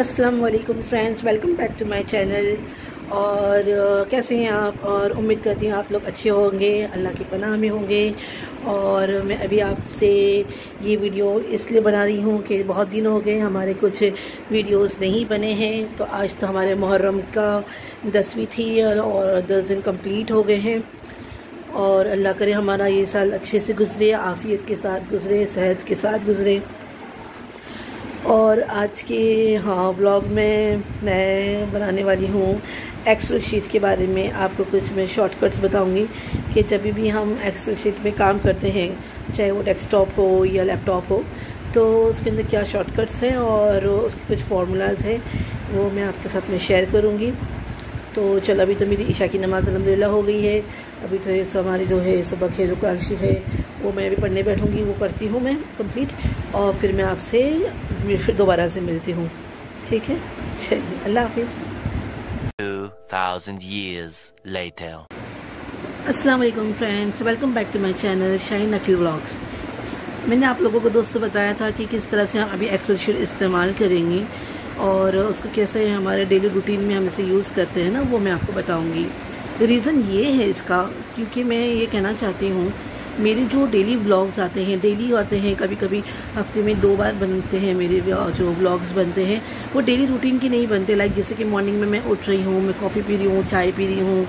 अस्सलाम वालेकुम friends, welcome back to my channel. और कैसे हैं आप? और उम्मीद करती हूँ आप लोग अच्छे होंगे, अल्लाह की पनाह में होंगे। और मैं अभी आपसे ये वीडियो इसलिए बना रही हूँ कि बहुत दिन हो गए हमारे कुछ वीडियोस नहीं बने हैं। तो आज तो हमारे मुहर्रम का 10वीं थी और 10 दिन कंप्लीट हो गए हैं। और अल्लाह करे हमारा ये साल अच्छे से गुजरे, आफ़ियत के साथ गुजरे, सेहत के साथ गुजरे। और आज के व्लॉग में मैं बनाने वाली हूँ एक्सेल शीट के बारे में। आपको कुछ मैं शॉर्टकट्स बताऊंगी कि जब भी हम एक्सेल शीट में काम करते हैं, चाहे वो डेस्कटॉप हो या लैपटॉप हो, तो उसके अंदर क्या शॉर्टकट्स हैं और उसके कुछ फार्मूलाज हैं, वो मैं आपके साथ में शेयर करूँगी। तो चल, अभी तो मेरी इशा की नमाज़ अल्हम्दुलिल्लाह हो गई है। अभी तो हमारी जो है सबक है, जो कुरान शरीफ है, वो मैं अभी पढ़ने बैठूँगी, वो करती हूँ मैं कंप्लीट। और फिर मैं आपसे फिर दोबारा से मिलती हूँ, ठीक है? चलिए, अल्लाह हाफिज़। 2000 years later. अस्सलाम वालेकुम friends, welcome back to my channel Shaheen Aqeel vlogs. मैंने आप लोगों को दोस्तों बताया था कि किस तरह से हम अभी एक्सेल शीट इस्तेमाल करेंगे और उसको कैसे हमारे डेली रूटीन में हम इसे यूज़ करते हैं ना, वो मैं आपको बताऊंगी। रीज़न ये है इसका, क्योंकि मैं ये कहना चाहती हूँ, मेरे जो डेली व्लॉग्स आते हैं, डेली आते हैं, कभी कभी हफ्ते में 2 बार बनते हैं मेरे जो व्लॉग्स बनते हैं, वो डेली रूटीन की नहीं बनते। लाइक जैसे कि मॉर्निंग में मैं उठ रही हूँ, मैं कॉफ़ी पी रही हूँ, चाय पी रही हूँ,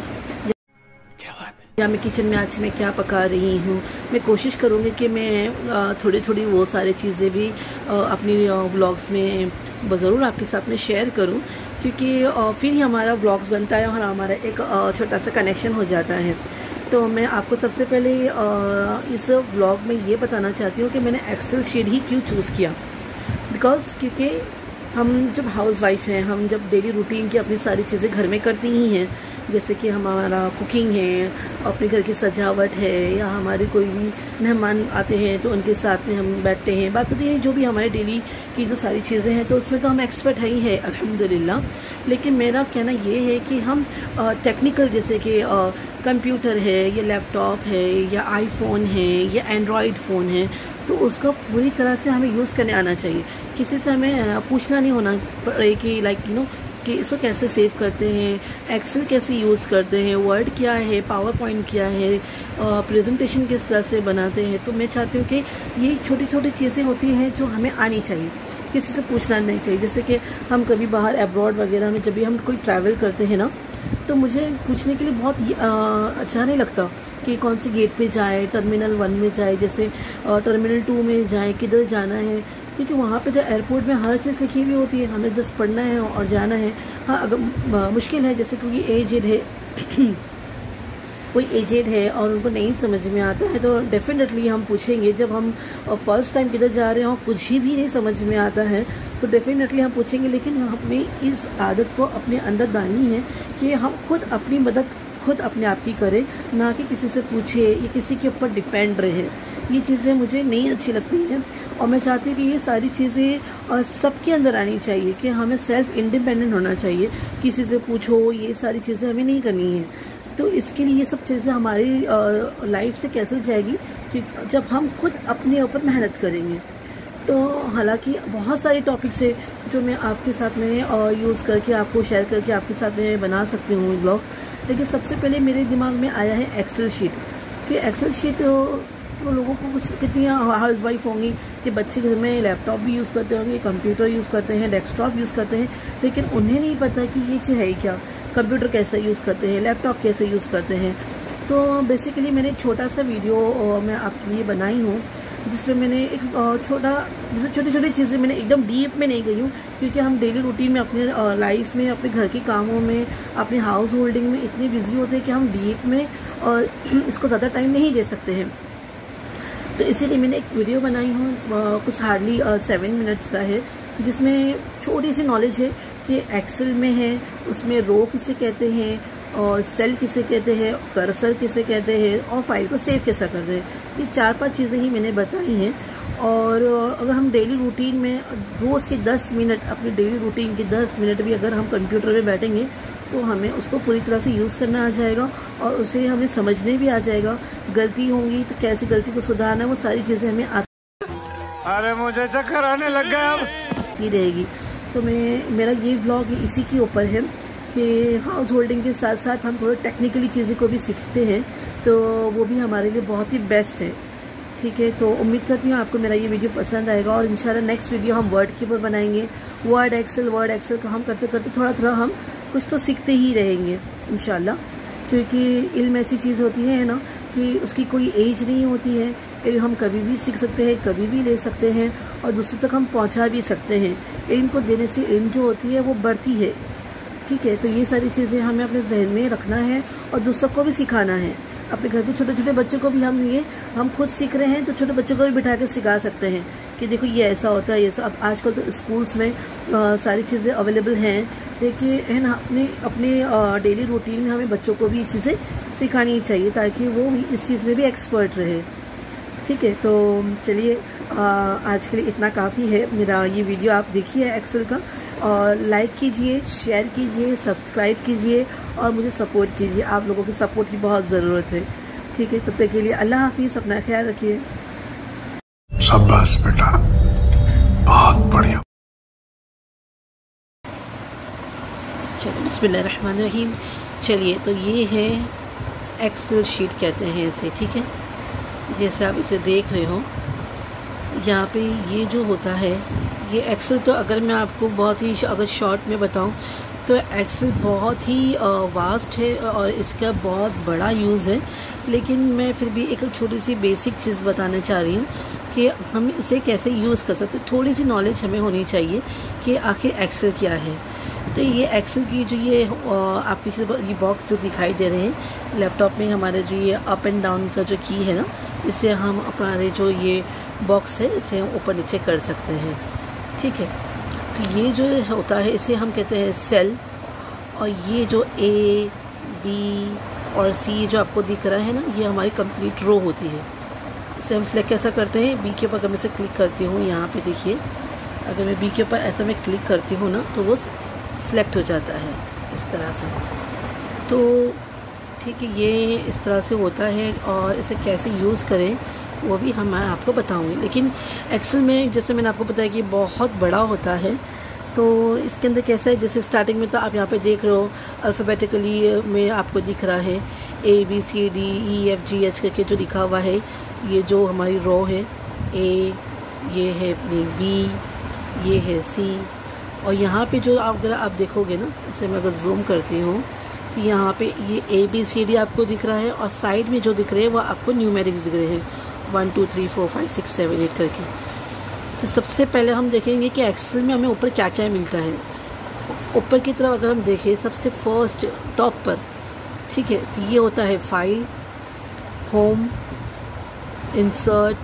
या मैं किचन में आज मैं क्या पका रही हूँ। मैं कोशिश करूँगी कि मैं थोड़ी थोड़ी वो सारी चीज़ें भी अपनी व्लॉग्स में ज़रूर आपके साथ में शेयर करूँ, क्योंकि फिर ही हमारा व्लॉग्स बनता है और हमारा एक छोटा सा कनेक्शन हो जाता है। तो मैं आपको सबसे पहले इस व्लॉग में ये बताना चाहती हूँ कि मैंने एक्सेल शीट ही क्यों चूज़ किया। क्योंकि हम जब हाउस वाइफ हैं, हम जब डेली रूटीन की अपनी सारी चीज़ें घर में करती ही हैं, जैसे कि हमारा कुकिंग है, अपने घर की सजावट है, या हमारे कोई भी मेहमान आते हैं तो उनके साथ में हम बैठते हैं, बात होती है, जो भी हमारे डेली की जो सारी चीज़ें हैं, तो उसमें तो हम एक्सपर्ट है ही है अल्हम्दुलिल्लाह। लेकिन मेरा कहना ये है कि हम टेक्निकल, जैसे कि कंप्यूटर है या लैपटॉप है या आईफोन है या एंड्रॉयड फ़ोन है, तो उसका पूरी तरह से हमें यूज़ करने आना चाहिए। किसी से हमें पूछना नहीं होना पड़े कि कि इसको कैसे सेव करते हैं, एक्सेल कैसे यूज़ करते हैं, वर्ड क्या है, पावर पॉइंट क्या है, प्रेजेंटेशन किस तरह से बनाते हैं। तो मैं चाहती हूँ कि ये छोटी छोटी चीज़ें होती हैं जो हमें आनी चाहिए, किसी से पूछना नहीं चाहिए। जैसे कि हम कभी बाहर अब्रॉड वगैरह में जब भी हम कोई ट्रैवल करते हैं ना, तो मुझे पूछने के लिए बहुत अच्छा नहीं लगता कि कौन सी गेट पे जाए, टर्मिनल 1 में जाए, जैसे टर्मिनल 2 में जाए, किधर जाना है, क्योंकि वहाँ पे तो एयरपोर्ट में हर चीज़ लिखी हुई होती है, हमें जस्ट पढ़ना है और जाना है। हाँ, अगर मुश्किल है, जैसे क्योंकि एजेड है कोई एजेड है और उनको नहीं समझ में आता है, तो डेफिनेटली हम पूछेंगे। जब हम फर्स्ट टाइम किधर जा रहे हो, कुछ ही भी नहीं समझ में आता है, तो डेफिनेटली हम पूछेंगे। लेकिन हमें इस आदत को अपने अंदर डालनी है कि हम खुद अपनी मदद खुद अपने आप की करें, ना कि किसी से पूछे या किसी के ऊपर डिपेंड रहे। ये चीज़ें मुझे नहीं अच्छी लगती हैं और मैं चाहती हूँ कि ये सारी चीज़ें सबके अंदर आनी चाहिए कि हमें सेल्फ इंडिपेंडेंट होना चाहिए। किसी से पूछो, ये सारी चीज़ें हमें नहीं करनी है। तो इसके लिए ये सब चीज़ें हमारी लाइफ से कैसे जाएगी कि जब हम खुद अपने ऊपर मेहनत करेंगे। तो हालांकि बहुत सारे टॉपिक्स है जो मैं आपके साथ में यूज़ करके आपको शेयर करके आपके साथ में बना सकती हूँ ब्लॉग, लेकिन सबसे पहले मेरे दिमाग में आया है एक्सेल शीट। कि एक्सेल शीट तो लोगों को कुछ, कितनी हाउस वाइफ होंगी कि बच्चे घर में लैपटॉप भी यूज़ करते होंगे, कंप्यूटर यूज़ करते हैं, डेस्कटॉप यूज़ करते हैं, लेकिन उन्हें नहीं पता कि ये चीज़ है क्या, कंप्यूटर कैसे यूज़ करते हैं, लैपटॉप कैसे यूज़ करते हैं। तो बेसिकली मैंने छोटा सा वीडियो मैं आपके लिए बनाई हूँ, जिसमें मैंने एक जैसे छोटी छोटी चीज़ें, मैंने एकदम डीप में नहीं गई हूँ, क्योंकि हम डेली रूटीन में अपने लाइफ में, अपने घर के कामों में, अपने हाउस होल्डिंग में इतने बिजी होते हैं कि हम डीप में इसको ज़्यादा टाइम नहीं दे सकते हैं। तो इसीलिए मैंने एक वीडियो बनाई हूँ, कुछ हार्डली 7 मिनट्स का है, जिसमें छोटी सी नॉलेज है कि एक्सेल में है, उसमें रो किसे कहते हैं और सेल किसे कहते हैं, कर्सर किसे कहते हैं और फाइल को सेव कैसा करते हैं। ये 4-5 चीज़ें ही मैंने बताई हैं। और अगर हम डेली रूटीन में रोज़ के 10 मिनट, अपने डेली रूटीन के 10 मिनट भी अगर हम कंप्यूटर में बैठेंगे, तो हमें उसको पूरी तरह से यूज़ करना आ जाएगा और उसे हमें समझने भी आ जाएगा। गलती होंगी तो कैसे गलती को सुधारना, वो सारी चीज़ें हमें आती अरे मुझे चक्कर आने लग गया अब रहेगी। तो मेरा ये व्लॉग इसी के ऊपर है कि हाउस होल्डिंग के साथ साथ हम थोड़े टेक्निकली चीज़ें को भी सीखते हैं, तो वो भी हमारे लिए बहुत ही बेस्ट है। ठीक है, तो उम्मीद करती हूँ आपको मेरा ये वीडियो पसंद आएगा और इंशाल्लाह नेक्स्ट वीडियो हम वर्ड के ऊपर बनाएंगे। वर्ड एक्सेल का हम करते करते थोड़ा हम कुछ तो सीखते ही रहेंगे इंशाल्लाह, क्योंकि इल्म ऐसी चीज़ होती है ना कि उसकी कोई एज नहीं होती है। इल्म हम कभी भी सीख सकते हैं, कभी भी ले सकते हैं और दूसरों तक हम पहुंचा भी सकते हैं। इल्म को देने से इल्म जो होती है वो बढ़ती है। ठीक है, तो ये सारी चीज़ें हमें अपने जहन में रखना है और दूसरों को भी सिखाना है। अपने घर के छोटे छोटे बच्चों को भी हम खुद सीख रहे हैं, तो छोटे बच्चों को भी बिठा के सिखा सकते हैं कि देखो ये ऐसा होता है, ये सब। अब आजकल तो स्कूल्स में सारी चीज़ें अवेलेबल हैं, लेकिन है ना अपने डेली रूटीन में हमें बच्चों को भी ये चीज़ें सिखानी चाहिए ताकि वो भी इस चीज़ में भी एक्सपर्ट रहे। ठीक है, तो चलिए आज के लिए इतना काफ़ी है। मेरा ये वीडियो आप देखिए एक्सेल का, और लाइक कीजिए, शेयर कीजिए, सब्सक्राइब कीजिए और मुझे सपोर्ट कीजिए। आप लोगों की सपोर्ट की बहुत ज़रूरत है। ठीक है, तब तक के लिए अल्लाह हाफिज़, अपना ख्याल रखिए। शाबाश बेटा, बहुत बढ़िया। चलो बिस्मिल्लाहिर्रहमानिर्रहीम। चलिए, तो ये है एक्सेल शीट कहते हैं इसे। ठीक है, जैसे आप इसे देख रहे हो यहाँ पे ये जो होता है ये एक्सेल, तो अगर मैं आपको बहुत ही अगर शॉर्ट में बताऊँ तो एक्सेल बहुत ही वास्ट है और इसका बहुत बड़ा यूज़ है। लेकिन मैं फिर भी एक छोटी सी बेसिक चीज़ बताना चाह रही हूँ कि हम इसे कैसे यूज़ कर सकते हैं। थोड़ी सी नॉलेज हमें होनी चाहिए कि आखिर एक्सेल क्या है। तो ये एक्सेल की जो ये आपकी ये बॉक्स जो दिखाई दे रहे हैं लैपटॉप में, हमारे जो ये अप एंड डाउन का जो की है ना, इससे हम हमारे जो ये बॉक्स है इसे हम ऊपर नीचे कर सकते हैं। ठीक है, तो ये जो होता है इसे हम कहते हैं सेल, और ये जो ए बी और सी जो आपको दिख रहा है ना, ये हमारी कंप्लीट रो होती है। इसे हम सिलेक्ट कैसा करते हैं, बी के ऊपर अगर मैं इसे क्लिक करती हूँ, यहाँ पे देखिए अगर मैं बी के ऊपर ऐसा मैं क्लिक करती हूँ ना तो वो सिलेक्ट हो जाता है इस तरह से। तो ठीक है, ये इस तरह से होता है और इसे कैसे यूज़ करें वो भी मैं आपको बताऊंगी। लेकिन एक्सेल में जैसे मैंने आपको बताया कि बहुत बड़ा होता है, तो इसके अंदर कैसा है, जैसे स्टार्टिंग में तो आप यहाँ पे देख रहे हो अल्फ़ाबेटिकली में आपको दिख रहा है ABCDEFGH करके जो लिखा हुआ है, ये जो हमारी रो है ए, ये है अपनी बी, ये है सी, और यहाँ पे जो अगर आप देखोगे ना, इसे मैं अगर जूम करती हूँ तो यहाँ पे ये ABCD आपको दिख रहा है और साइड में जो दिख रहे हैं वो आपको न्यूमेरिक्स दिख रहे हैं 1 2 3 4 5 6 7 8 करके। तो सबसे पहले हम देखेंगे कि एक्सेल में हमें ऊपर क्या क्या मिलता है। ऊपर की तरफ अगर हम देखें सबसे फर्स्ट टॉप पर, ठीक है, तो ये होता है file, home, insert,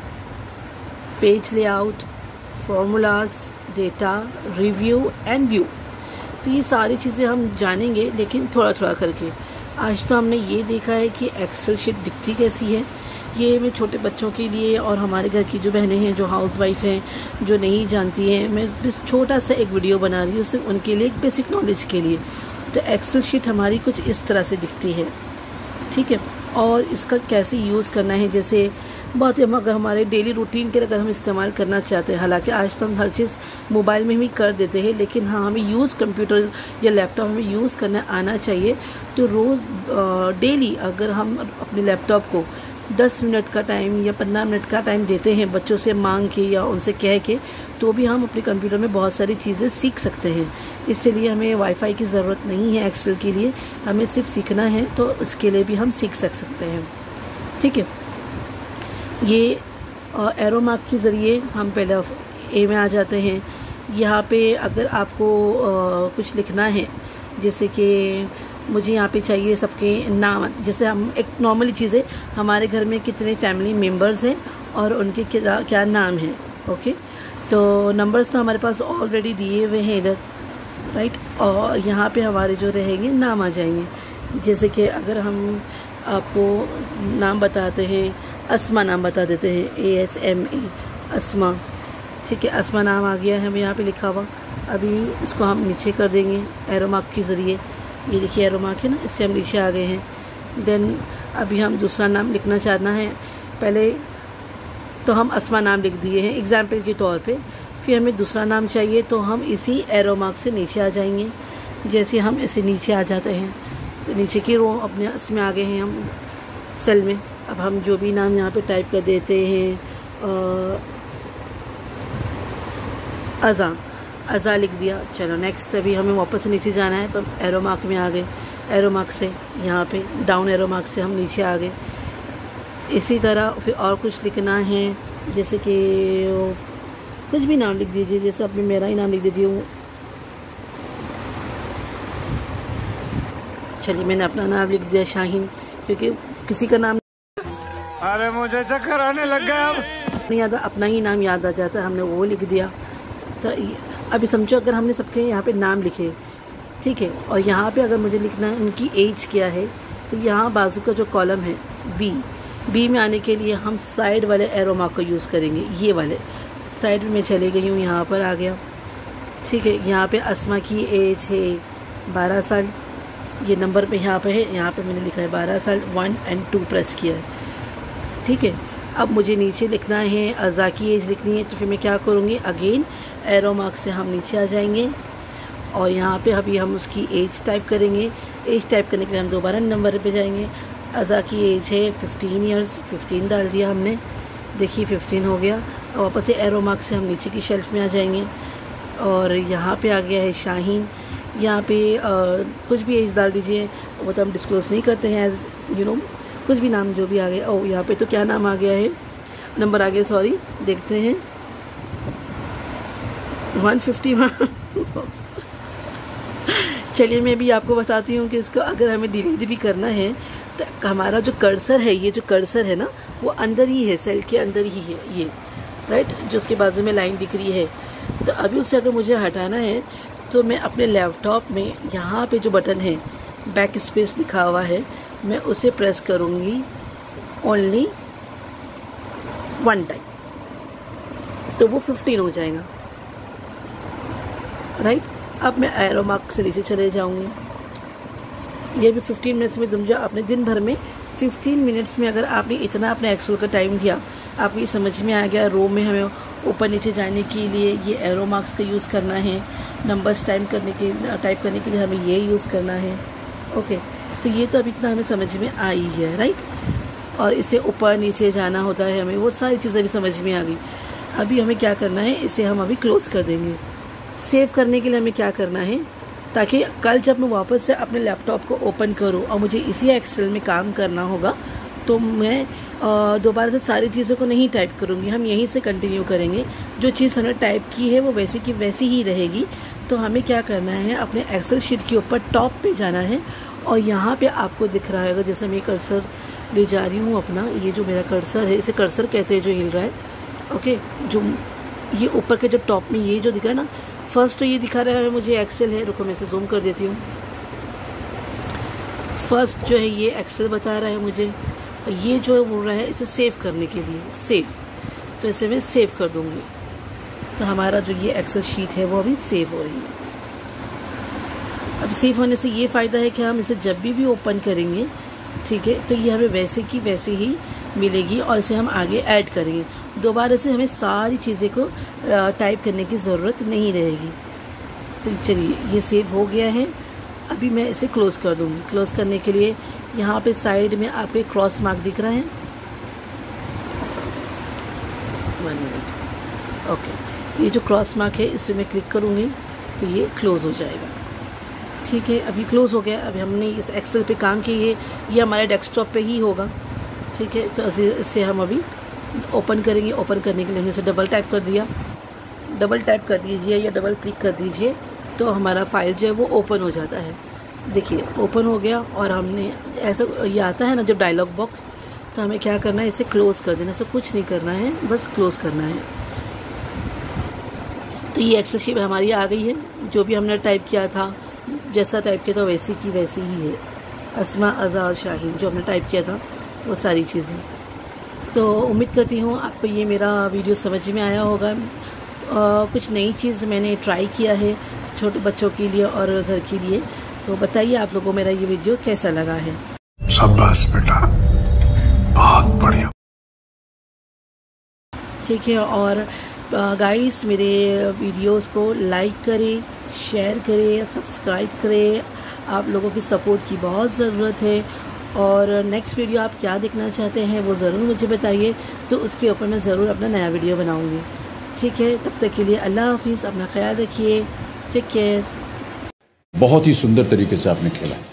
page layout, formulas, data, review and view. तो ये सारी चीज़ें हम जानेंगे लेकिन थोड़ा थोड़ा करके। आज तो हमने ये देखा है कि एक्सेल शीट दिखती कैसी है। ये मैं छोटे बच्चों के लिए और हमारे घर की जो बहनें हैं जो हाउसवाइफ हैं, जो नहीं जानती हैं, मैं बस छोटा सा एक वीडियो बना रही हूँ सिर्फ उनके लिए, एक बेसिक नॉलेज के लिए। तो एक्सेल शीट हमारी कुछ इस तरह से दिखती है। ठीक है, और इसका कैसे यूज़ करना है, जैसे बहुत ही अगर हमारे डेली रूटीन के अगर हम इस्तेमाल करना चाहते हैं, हालांकि आज तो हम हर चीज़ मोबाइल में भी कर देते हैं, लेकिन हाँ हमें यूज़ कंप्यूटर या लैपटॉप में यूज़ करना आना चाहिए। तो रोज़ डेली अगर हम अपने लैपटॉप को 10 मिनट का टाइम या 15 मिनट का टाइम देते हैं बच्चों से मांग के या उनसे कह के, तो भी हम अपने कंप्यूटर में बहुत सारी चीज़ें सीख सकते हैं। इसलिए हमें वाईफाई की ज़रूरत नहीं है एक्सेल के लिए, हमें सिर्फ सीखना है तो इसके लिए भी हम सीख सकते हैं। ठीक है, ये एरो मार्क के ज़रिए हम पहले ए में आ जाते हैं। यहाँ पे अगर आपको कुछ लिखना है, जैसे कि मुझे यहाँ पे चाहिए सबके नाम, जैसे हम एक नॉर्मली चीज़ें, हमारे घर में कितने फैमिली मेम्बर्स हैं और उनके क्या नाम है। ओके, तो नंबर्स तो हमारे पास ऑलरेडी दिए हुए हैं इधर, राइट, और यहाँ पे हमारे जो रहेंगे नाम आ जाएंगे। जैसे कि अगर हम आपको नाम बताते हैं, अस्मा नाम बता देते हैं, ASMA, अस्मा। ठीक है, अस्मा नाम आ गया है हमें यहाँ पे लिखा हुआ। अभी इसको हम नीचे कर देंगे एरो मार्क के ज़रिए। ये देखिए एरो मार्क है ना, इससे हम नीचे आ गए हैं। देन अभी हम दूसरा नाम लिखना चाहना है, पहले तो हम अस्मा नाम लिख दिए हैं एग्जाम्पल के तौर पे। फिर हमें दूसरा नाम चाहिए, तो हम इसी एरो मार्क से नीचे आ जाएंगे। जैसे हम ऐसे नीचे आ जाते हैं तो नीचे की रो अपने इसमें आ गए हैं हम सेल में। अब हम जो भी नाम यहाँ पे टाइप कर देते हैं, अज़ा लिख दिया। चलो नेक्स्ट, अभी हमें वापस नीचे जाना है तो एरो मार्क में आ गए। एरो मार्क से यहाँ पे डाउन एरो मार्क से हम नीचे आ गए। इसी तरह फिर और कुछ लिखना है, जैसे कि कुछ भी नाम लिख दीजिए, जैसे अपने मेरा ही नाम लिख दीजिए हूँ। चलिए मैंने अपना नाम लिख दिया शाहीन, क्योंकि किसी का नाम अरे मुझे चक्कर आने लग गया, अब नहीं याद, अपना ही नाम याद आ जाता है, हमने वो लिख दिया। तो अभी समझो अगर हमने सबके यहाँ पे नाम लिखे, ठीक है, और यहाँ पे अगर मुझे लिखना है उनकी एज क्या है, तो यहाँ बाजू का जो कॉलम है बी में आने के लिए हम साइड वाले एरो मार्क का यूज़ करेंगे। ये वाले साइड में चले गई हूँ, यहाँ पर आ गया, ठीक है। यहाँ पे अस्मा की एज है 12 साल, ये नंबर पे यहाँ पे है, यहाँ पे मैंने लिखा है 12 साल, 1 और 2 प्रेस किया है, ठीक है। अब मुझे नीचे लिखना है, अज़ा की एज लिखनी है, तो फिर मैं क्या करूँगी, अगेन एरो मार्क से हम नीचे आ जाएंगे और यहाँ पे अभी हम उसकी एज टाइप करेंगे। एज टाइप करने के लिए हम दोबारा नंबर पे जाएंगे। अज़ा की एज है 15 ईयर्स, 15 डाल दिया हमने, देखिए 15 हो गया। और वापस से एरो मार्क से हम नीचे की शेल्फ में आ जाएंगे और यहाँ पे आ गया है शाहीन। यहाँ पे कुछ भी एज डाल दीजिए, वो तो हम डिस्क्लोज़ नहीं करते हैं, एज यू नो, कुछ भी नाम जो भी आ गया। ओ यहाँ पे तो क्या नाम आ गया है, नंबर आ गया, सॉरी, देखते हैं 151। चलिए मैं भी आपको बताती हूँ कि इसको अगर हमें डिलीट भी करना है तो हमारा जो कर्सर है, ये जो कर्सर है ना, वो अंदर ही है, सेल के अंदर ही है ये, राइट, जो उसके बाजू में लाइन दिख रही है। तो अभी उसे अगर मुझे हटाना है तो मैं अपने लैपटॉप में यहाँ पे जो बटन है बैक स्पेस लिखा हुआ है, मैं उसे प्रेस करूँगी ओनली 1 टाइम, तो वो 15 हो जाएगा, राइट। अब मैं एरो मार्क से नीचे चले जाऊँगी। ये भी 15 मिनट्स में, समझो अपने दिन भर में 15 मिनट्स में अगर आपने इतना अपने एक्सेल का टाइम दिया, आपको ये समझ में आ गया रो में हमें ऊपर नीचे जाने के लिए ये एरो मार्क्स का यूज़ करना है, नंबर्स टाइप करने के लिए हमें ये यूज़ करना है, ओके। तो ये तो अब इतना हमें समझ में आ ही है, राइट। और इसे ऊपर नीचे जाना होता है हमें, वो सारी चीज़ें भी समझ में आ गई। अभी हमें क्या करना है, इसे हम अभी क्लोज कर देंगे। सेव करने के लिए हमें क्या करना है, ताकि कल जब मैं वापस से अपने लैपटॉप को ओपन करूं और मुझे इसी एक्सेल में काम करना होगा, तो मैं दोबारा से सारी चीज़ों को नहीं टाइप करूंगी, हम यहीं से कंटिन्यू करेंगे। जो चीज़ हमने टाइप की है वो वैसी की वैसी ही रहेगी। तो हमें क्या करना है, अपने एक्सेल शीट के ऊपर टॉप पे जाना है और यहाँ पे आपको दिख रहा है, जैसे मैं कर्सर ले जा रही हूँ अपना, ये जो मेरा कर्सर है, इसे कर्सर कहते हैं जो हिल रहा है, ओके। जो ये ऊपर के जो टॉप में ये जो दिख रहा है ना, फर्स्ट तो ये दिखा रहा है मुझे एक्सेल है, रुको मैं इसे जूम कर देती हूँ। फर्स्ट जो है ये एक्सेल बता रहा है मुझे, और ये जो बोल रहा है इसे सेव करने के लिए, सेव, तो इसे मैं सेव कर दूँगी। तो हमारा जो ये एक्सेल शीट है वो अभी सेव हो रही है। अब सेव होने से ये फ़ायदा है कि हम इसे जब भी ओपन करेंगे, ठीक है, तो ये हमें वैसे की वैसे ही मिलेगी और इसे हम आगे ऐड करेंगे। दोबारा से हमें सारी चीज़ें को टाइप करने की ज़रूरत नहीं रहेगी। तो चलिए ये सेव हो गया है। अभी मैं इसे क्लोज़ कर दूँगी। क्लोज़ करने के लिए यहाँ पे साइड में आपको क्रॉस मार्क दिख रहा है, 1 मिनट, ओके। ये जो क्रॉस मार्क है इस पर मैं क्लिक करूँगी तो ये क्लोज़ हो जाएगा, ठीक है। अभी क्लोज़ हो गया। अभी हमने इस एक्सेल पे काम किया, ये हमारे डेस्कटॉप पे ही होगा, ठीक है। तो इसे हम अभी ओपन करेंगे। ओपन करने के लिए हमने इसे डबल टाइप कर दिया, डबल टाइप कर दीजिए या डबल क्लिक कर दीजिए, तो हमारा फाइल जो है वो ओपन हो जाता है। देखिए ओपन हो गया। और हमने ऐसा ये आता है ना जब डायलॉग बॉक्स, तो हमें क्या करना है, इसे क्लोज़ कर देना। ऐसा कुछ नहीं करना है, बस क्लोज़ करना है। तो ये एक्सेल शीट हमारी आ गई है। जो भी हमने टाइप किया था, जैसा टाइप किया था वैसी की वैसी ही है। अस्मा, अज़ा और शाहीन जो हमने टाइप किया था वो सारी चीज़ें। तो उम्मीद करती हूँ आपको ये मेरा वीडियो समझ में आया होगा। कुछ नई चीज़ मैंने ट्राई किया है छोटे बच्चों के लिए और घर के लिए। तो बताइए आप लोगों को मेरा ये वीडियो कैसा लगा है। शाबाश बेटा, बहुत बढ़िया। ठीक है। और गाइस मेरे वीडियोस को लाइक करें, शेयर करें, सब्सक्राइब करें। आप लोगों की सपोर्ट की बहुत ज़रूरत है। और नेक्स्ट वीडियो आप क्या देखना चाहते हैं वो ज़रूर मुझे बताइए, तो उसके ऊपर मैं ज़रूर अपना नया वीडियो बनाऊंगी। ठीक है, तब तक के लिए अल्लाह हाफिज़, अपना ख्याल रखिए, टेक केयर। बहुत ही सुंदर तरीके से आपने खेला।